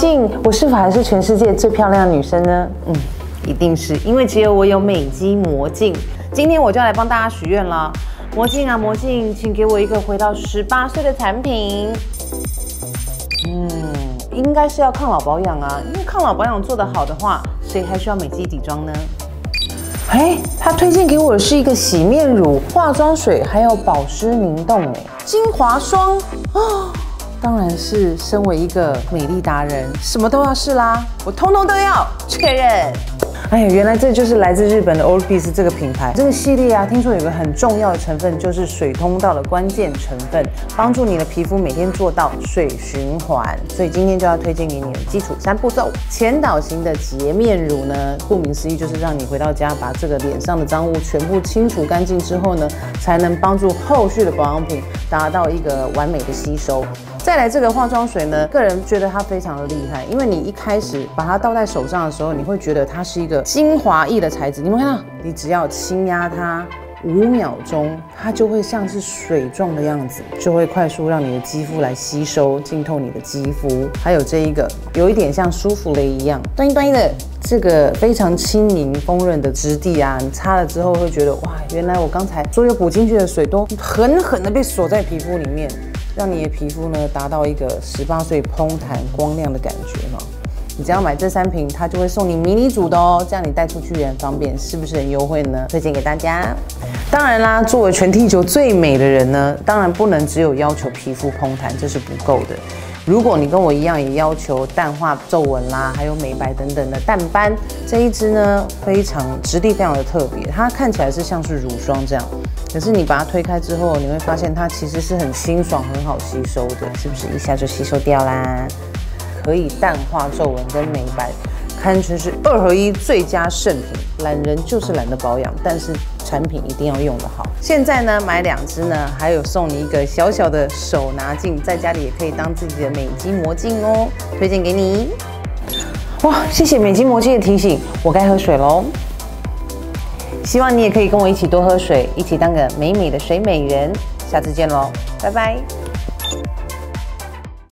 镜，我是否还是全世界最漂亮的女生呢？一定是，因为只有我有美肌魔镜。今天我就要来帮大家许愿了。魔镜啊魔镜，请给我一个回到18岁的产品。应该是要抗老保养啊，因为抗老保养做得好的话，谁还需要美肌底妆呢？他推荐给我的是一个洗面乳、化妆水，还有保湿凝冻，精华霜当然是身为一个美丽达人，什么都要试啦，我通通都要确认。原来这就是来自日本的 Orbis 这个品牌。这个系列啊，听说有个很重要的成分，就是水通道的关键成分，帮助你的皮肤每天做到水循环。所以今天就要推荐给你的基础3步骤。前导型的洁面乳呢，顾名思义就是让你回到家把这个脸上的脏污全部清除干净之后呢，才能帮助后续的保养品达到一个完美的吸收。再来这个化妆水呢，个人觉得它非常的厉害，因为你一开始把它倒在手上的时候，你会觉得它是一个精华液的材质。你们看到，你只要轻压它5秒钟，它就会像是水状的样子，就会快速让你的肌肤来吸收，浸透你的肌肤。还有这一个，有一点像舒芙蕾一样，端一端的。这个非常轻盈丰润的质地啊，你擦了之后会觉得哇，原来我刚才所有补进去的水都狠狠的被锁在皮肤里面，让你的皮肤呢达到一个18岁嘭弹光亮的感觉嘛。你只要买这3瓶，它就会送你迷你组的哦，这样你带出去也很方便，是不是很优惠呢？推荐给大家。当然啦，作为全地球最美的人呢，当然不能只有要求皮肤嘭弹，这是不够的。如果你跟我一样也要求淡化皱纹啦，还有美白等等的淡斑，这一支呢质地非常的特别，它看起来是像是乳霜这样，可是你把它推开之后，你会发现它其实是很清爽、很好吸收的，是不是一下就吸收掉啦？可以淡化皱纹跟美白，堪称是2合1最佳圣品。懒人就是懒得保养，但是产品一定要用得好。现在呢，买2支呢，还有送你一个小小的手拿镜，在家里也可以当自己的美肌魔镜哦，推荐给你。哇，谢谢美肌魔镜的提醒，我该喝水喽。希望你也可以跟我一起多喝水，一起当个美美的水美人。下次见喽，拜拜。